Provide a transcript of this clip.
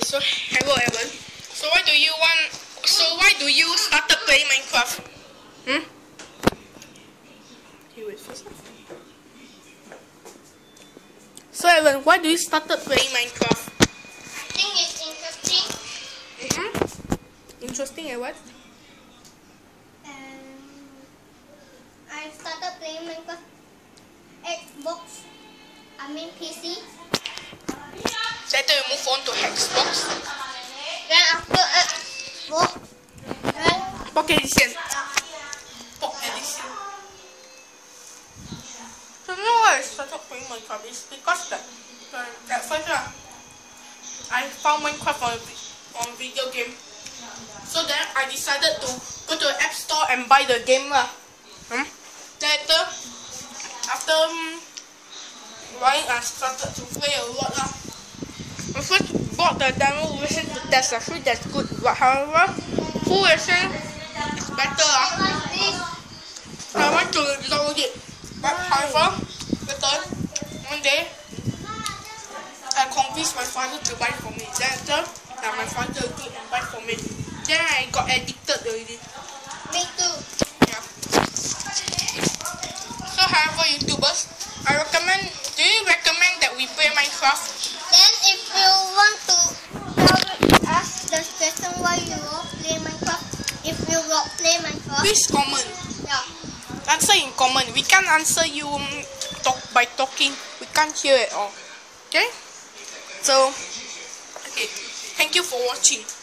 So hello Evan. So why do you started playing Minecraft? Okay, wait first. So Evan, why do you started playing Minecraft? I think it's interesting. Interesting and what? I started playing Minecraft Xbox. I mean PC. Later you move on to Xbox. Then after Xbox, then Pocket Edition. Pocket Edition. So you know why I started playing Minecraft? It's because that at first I found Minecraft on video game. So then I decided to go to the App Store and buy the game lah. Later, after buying, I started to play a lot lah. I first bought the demo version to test. I feel that's good, but however, full version is better lah. like this. I want to download it, but however, later one day I convinced my father to buy for me. Then after, my father agreed and buy for me. Then I got addicted already. Me too. Yeah. So however, YouTubers, do you recommend that we play Minecraft? Then if you want to tell us the question why you will play Minecraft, if you will play Minecraft, Please comment. yeah. Answer in comment. We can't answer you by talking. We can't hear it all. Okay? So, okay. Thank you for watching.